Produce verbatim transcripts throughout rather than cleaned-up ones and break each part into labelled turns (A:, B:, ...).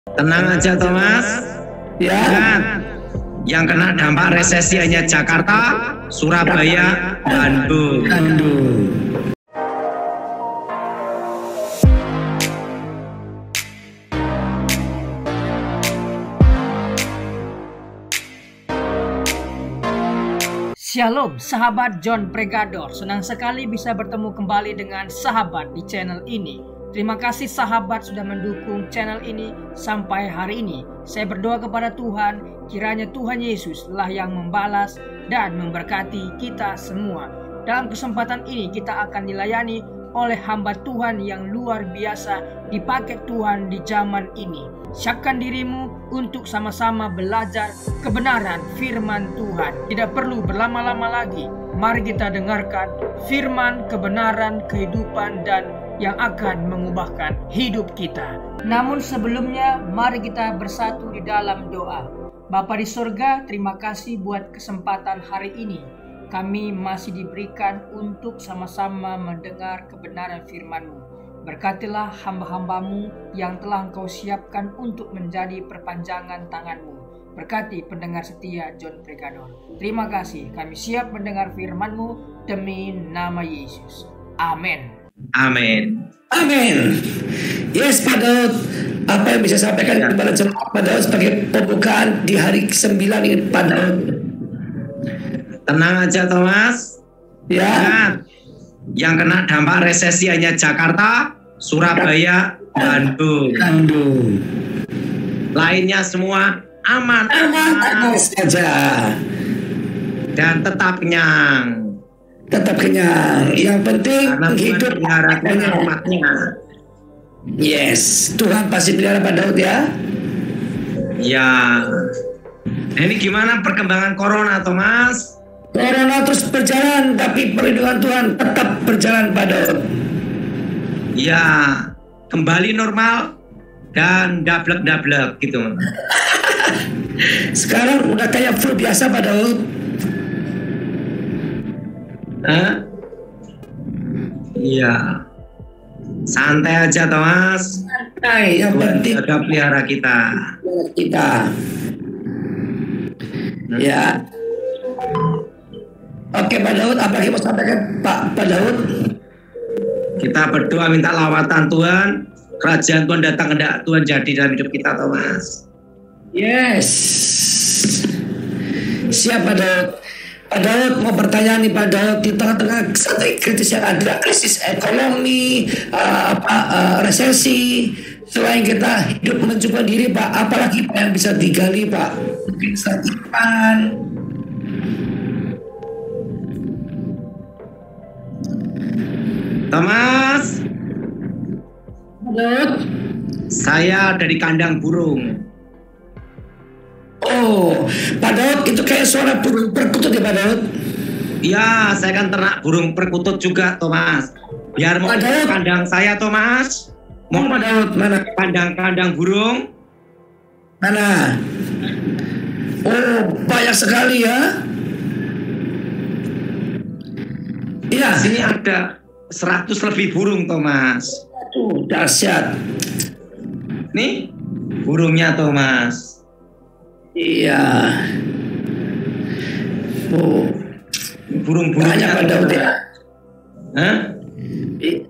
A: Tenang aja Thomas.
B: Ya.
A: Ingat, yang kena dampak resesi hanya Jakarta, Surabaya, Bandung.
B: Bandung.
C: Shalom sahabat John Pregador, senang sekali bisa bertemu kembali dengan sahabat di channel ini. Terima kasih sahabat sudah mendukung channel ini sampai hari ini. Saya berdoa kepada Tuhan, kiranya Tuhan Yesus lah yang membalas dan memberkati kita semua. Dalam kesempatan ini kita akan dilayani oleh hamba Tuhan yang luar biasa dipakai Tuhan di zaman ini. Siapkan dirimu untuk sama-sama belajar kebenaran firman Tuhan. Tidak perlu berlama-lama lagi. Mari kita dengarkan firman kebenaran, kehidupan, dan yang akan mengubahkan hidup kita. Namun sebelumnya, mari kita bersatu di dalam doa. Bapa di surga, terima kasih buat kesempatan hari ini. Kami masih diberikan untuk sama-sama mendengar kebenaran firman-Mu. Berkatilah hamba-hambamu yang telah Engkau siapkan untuk menjadi perpanjangan tangan-Mu. Berkati pendengar setia John Pregador. Terima kasih, kami siap mendengar firman-Mu demi nama Yesus. Amin.
A: Amin.
B: Amin. Yes, Pak Daud, apa yang bisa sampaikan
A: Ya.
B: kepada jemaat Pak Daud sebagai pembukaan di hari kesembilan ini, Pak Daud?
A: Tenang aja Thomas.
B: Ya.
A: Ingat, yang kena dampak resesi hanya Jakarta, Surabaya, Bandung.
B: Bandung.
A: Lainnya semua aman,
B: Aman, aman saja.
A: dan tetap kenyang.
B: Tetap kenyang. Yang penting
A: Karena Tuhan
B: hidup
A: pelihara
B: banyak.
A: umatnya.
B: Yes, Tuhan pasti pelihara Pak Daud ya.
A: Ya. Nah, ini gimana perkembangan corona Thomas?
B: Corona terus berjalan, tapi perlindungan Tuhan tetap berjalan Pak Daud.
A: Ya, kembali normal dan dablek-dablek gitu.
B: Sekarang udah kayak flu biasa Pak Daud.
A: Hah? Iya. Santai aja Thomas.
B: Nah, yang
A: Tuhan
B: penting
A: jaga pelihara kita.
B: kita. Ya. Oke Pak Daud, apa yang mau sampaikan Pak Pak Daud?
A: Kita berdoa minta lawatan Tuhan, kerajaan Tuhan datang, kehendak Tuhan jadi dalam hidup kita Thomas.
B: Yes. Siap Pak Daud. Pak Daud mau bertanya nih Pak Daud, di tengah-tengah satu kritis yang ada, krisis ekonomi, uh, apa, uh, resesi, selain kita hidup mencoba diri Pak, apalagi Pak yang bisa digali Pak? Mungkin satipan.
A: Thomas,
B: Pak Daud.
A: saya dari kandang burung.
B: Oh, Pak Daud itu kayak suara burung perkutut ya Pak Daud?
A: Ya, saya kan ternak burung perkutut juga Thomas. Biar mau
B: Pak Daud.
A: kandang saya Thomas, mau
B: Pak Daud mana?
A: kandang-kandang burung.
B: Mana? Oh, banyak sekali ya. Iya.
A: Sini ada seratus lebih burung Thomas.
B: Aduh, dahsyat.
A: Nih, burungnya Thomas.
B: Iya. Oh,
A: Burung-burungnya
B: banyak Pak Daud ya.
A: Hah?
B: I-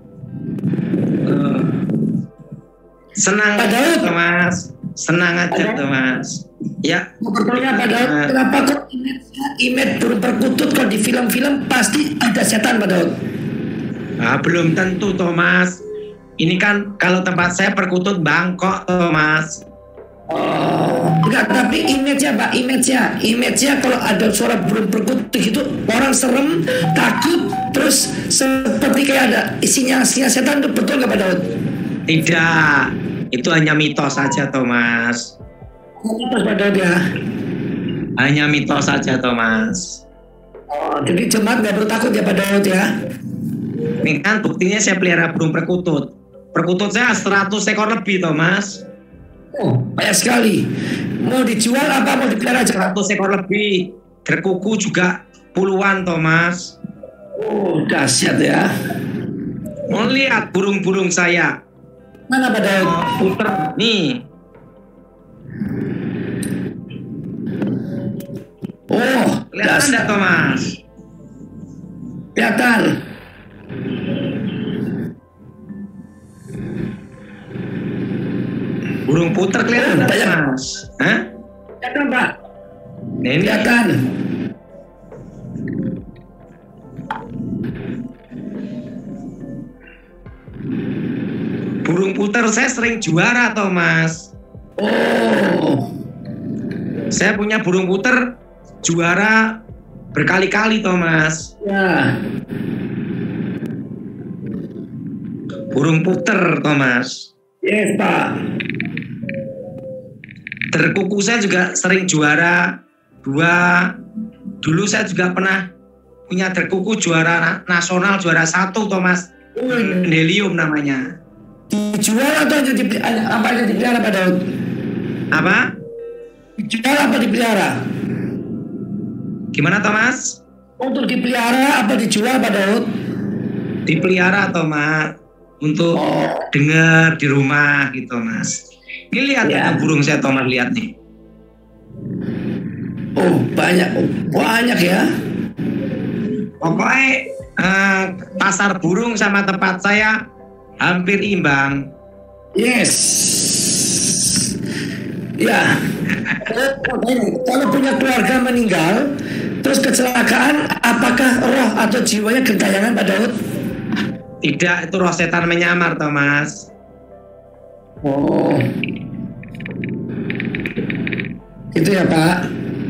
A: Eh, senang
B: Pak Daud.
A: Thomas. Senang aja
B: Pak Daud.
A: Thomas. Ya.
B: Mau bertanya Pak Daud,
A: Nah,
B: kenapa kok image, image burung perkutut kalau di film-film pasti ada setan Pak Daud?
A: ah, belum tentu Thomas. Ini kan kalau tempat saya perkutut Bangkok Thomas.
B: Oh, enggak, tapi image-nya Pak, image-nya, image-nya kalau ada suara burung perkutut gitu, orang serem, takut, terus seperti kayak ada sinyal-sinyal setan, itu betul nggak Pak Daud?
A: Tidak, itu hanya mitos saja Thomas.
B: Betul Pak Daud ya.
A: Hanya mitos saja Thomas.
B: Oh, jadi jemaat nggak perlu takut ya Pak Daud ya.
A: Ini kan buktinya saya pelihara burung perkutut. Perkutut saya seratus ekor lebih Thomas.
B: Oh, banyak sekali. Mau dijual apa mau dipelihara aja?
A: seratus ekor lebih. Berkuku juga puluhan Thomas.
B: Oh, dahsyat ya.
A: Mau lihat burung-burung saya.
B: Mana Pak Daud?
A: Oh, puter. Nih, Kelihatan enggak Thomas?
B: Kelihatan.
A: Burung puter kelihatan enggak Thomas? Hah?
B: Kelihatan Pak.
A: Nah, ini
B: Kelihatan.
A: burung puter saya sering juara Thomas.
B: Oh.
A: Saya punya burung puter juara berkali-kali Thomas.
B: Ya.
A: Burung puter Thomas.
B: Yes Pak.
A: Terkuku saya juga sering juara dua. Dulu saya juga pernah punya terkuku juara nasional juara satu Thomas. Pendelium namanya.
B: Dijual atau dipelihara? Apa yang dipelihara Pak Daud?
A: Apa?
B: Dijual apa dipelihara?
A: Gimana Thomas?
B: Untuk dipelihara apa dijual Pak Daud?
A: Dipelihara Thomas. Untuk
B: Oh.
A: dengar di rumah gitu Mas. Ini lihat
B: Ya.
A: ada burung saya Thomas lihat nih.
B: Oh banyak, oh, banyak ya.
A: Pokoknya eh, pasar burung sama tempat saya hampir imbang.
B: Yes. Ya. Kalau punya keluarga meninggal, terus kecelakaan, apakah roh atau jiwanya gentayangan Pak Daud?
A: Tidak, itu roh setan menyamar Thomas.
B: Oh. Itu ya Pak.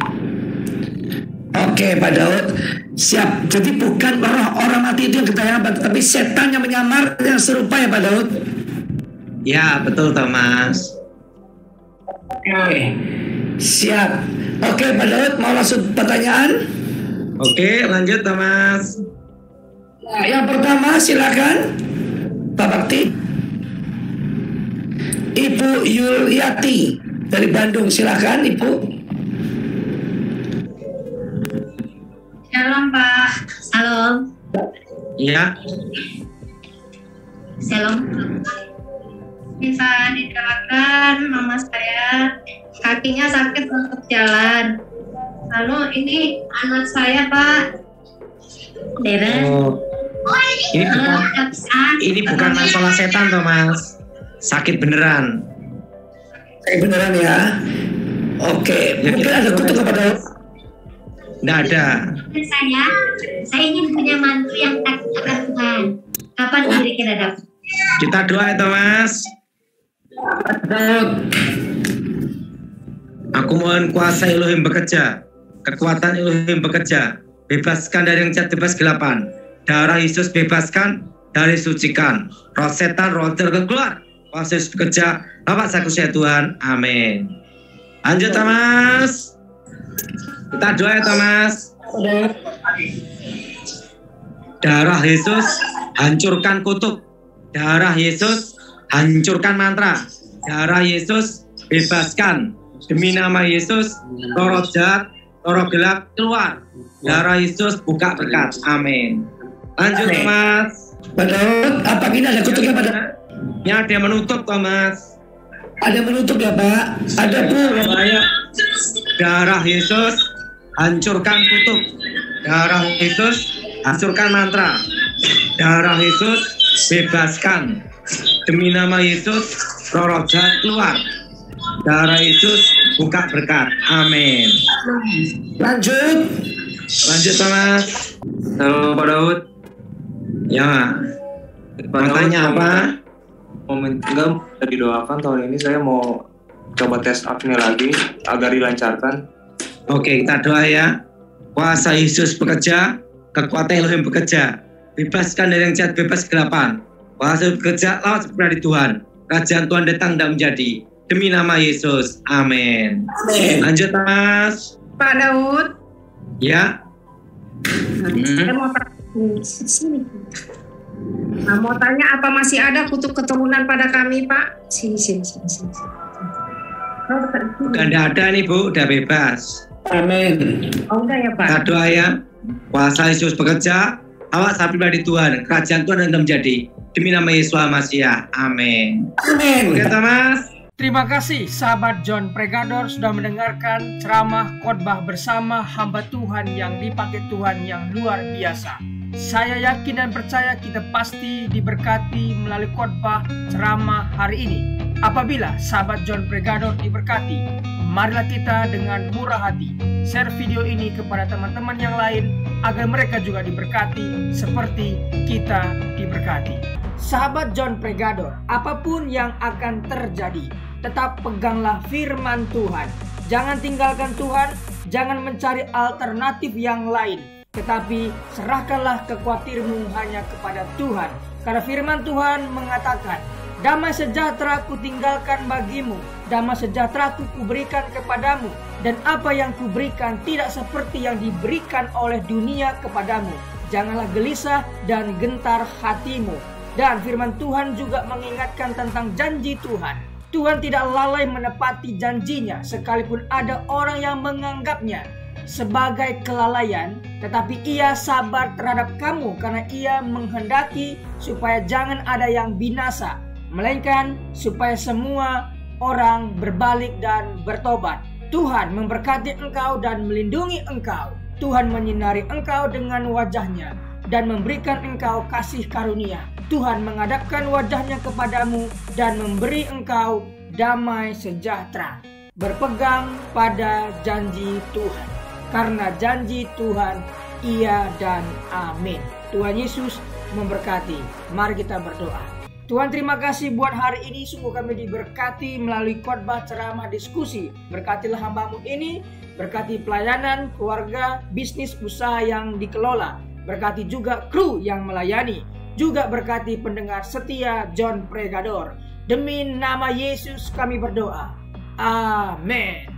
B: Oke Pak Daud. Siap. Jadi bukan roh orang mati itu yang gentayangan, tapi setan yang menyamar yang serupa ya Pak Daud.
A: Ya betul Thomas.
B: Oke. Siap. Oke Pak Daud, mau langsung pertanyaan?
A: Oke lanjut Thomas.
B: Nah, yang pertama silakan Pak Bakti. Ibu Yuliati dari Bandung, silakan Ibu.
D: Shalom Pak. Shalom.
A: Iya.
D: Shalom. Bisa didoakan mama saya kakinya sakit untuk jalan. Lalu ini anak saya Pak. Deren.
A: Oh, ini bukan ini bukan masalah setan Thomas. Sakit beneran.
B: Saya beneran ya. Oke,
A: Ya,
B: mungkin
A: kita
B: ada
A: coba.
B: kutuk kepada
A: Nggak ada.
D: Saya, saya ingin punya mantu yang takut akan Tuhan. Kapan kira-kira dapat?
A: Kita doa ya Thomas.
B: Daud.
A: Aku mohon kuasa Elohim bekerja, kekuatan Elohim bekerja, bebaskan dari yang jahat, bebas gelapan. Darah Yesus bebaskan, dari sucikan. Roh setan, roh terkeluar keluar. Kuasa Yesus bekerja, Bapak saku saya Tuhan. Amin. Lanjut Thomas. Kita doa ya Thomas. Darah Yesus hancurkan kutuk. Darah Yesus hancurkan mantra. Darah Yesus bebaskan. Demi nama Yesus, roh jahat, roh gelap keluar. Darah Yesus buka berkat. Amin. Lanjut
B: Amin.
A: Thomas.
B: Pak Daud, apa ini ada kutuknya Pak Daud?
A: Ini ada yang menutup Thomas.
B: Ada menutup ya Pak? Ada Bu.
A: Saya darah Yesus hancurkan kutuk. Darah Yesus hancurkan mantra. Darah Yesus bebaskan. Demi nama Yesus, roh jahat keluar. Darah Yesus buka berkat. Amin.
B: Lanjut.
A: Lanjut Thomas.
E: Halo Pak Daud.
A: Ya.
E: Pak
A: Mau tanya
E: Daud,
A: apa?
E: Mau enggak didoakan tahun ini saya mau coba tes apnya lagi agar dilancarkan.
A: Oke, kita doa ya. Kuasa Yesus bekerja, kekuatan Elohim bekerja. Bebaskan dari yang jahat, bebas kegelapan. Kuasa Yesus bekerja, lawan seperti Tuhan. Kerajaan Tuhan datang dan menjadi. Demi nama Yesus. Amin.
B: Amin.
A: Lanjut Mas.
F: Pak Daud,
A: Ya.
F: saya mau sini. Nah, mau tanya apa masih ada kutuk keturunan pada kami, Pak? Sini, sini, sini, sini. Oh,
A: Udah tidak ada nih Bu, udah bebas.
B: Amin.
F: oh enggak ya, Pak?
A: Kita doa ya. Kuasa Yesus bekerja, awak sapi dari Tuhan. Kerajaan Tuhan datang menjadi. Demi nama Yesus Masiah. Amin.
B: Amin.
A: Oke Thomas.
C: Terima kasih sahabat John Pregador sudah mendengarkan ceramah khotbah bersama hamba Tuhan yang dipakai Tuhan yang luar biasa. Saya yakin dan percaya kita pasti diberkati melalui khotbah ceramah hari ini. Apabila sahabat John Pregador diberkati, marilah kita dengan murah hati share video ini kepada teman-teman yang lain agar mereka juga diberkati seperti kita diberkati. Sahabat John Pregador, apapun yang akan terjadi, tetap peganglah firman Tuhan. Jangan tinggalkan Tuhan, jangan mencari alternatif yang lain, tetapi serahkanlah kekhawatirmu hanya kepada Tuhan. Karena firman Tuhan mengatakan, damai sejahtera kutinggalkan bagimu, damai sejahtera kuberikan kepadamu, dan apa yang kuberikan tidak seperti yang diberikan oleh dunia kepadamu. Janganlah gelisah dan gentar hatimu. Dan firman Tuhan juga mengingatkan tentang janji Tuhan. Tuhan tidak lalai menepati janjinya, sekalipun ada orang yang menganggapnya sebagai kelalaian, tetapi ia sabar terhadap kamu karena ia menghendaki supaya jangan ada yang binasa, melainkan supaya semua orang berbalik dan bertobat. Tuhan memberkati engkau dan melindungi engkau. Tuhan menyinari engkau dengan wajahnya dan memberikan engkau kasih karunia. Tuhan menghadapkan wajahnya kepadamu dan memberi engkau damai sejahtera. Berpegang pada janji Tuhan, karena janji Tuhan iya dan amin. Tuhan Yesus memberkati. Mari kita berdoa. Tuhan, terima kasih buat hari ini. Sungguh kami diberkati melalui khotbah, ceramah, diskusi. Berkatilah hamba-Mu ini, berkati pelayanan, keluarga, bisnis, usaha yang dikelola. Berkati juga kru yang melayani. Juga berkati pendengar setia John Pregador. Demi nama Yesus kami berdoa. Amin.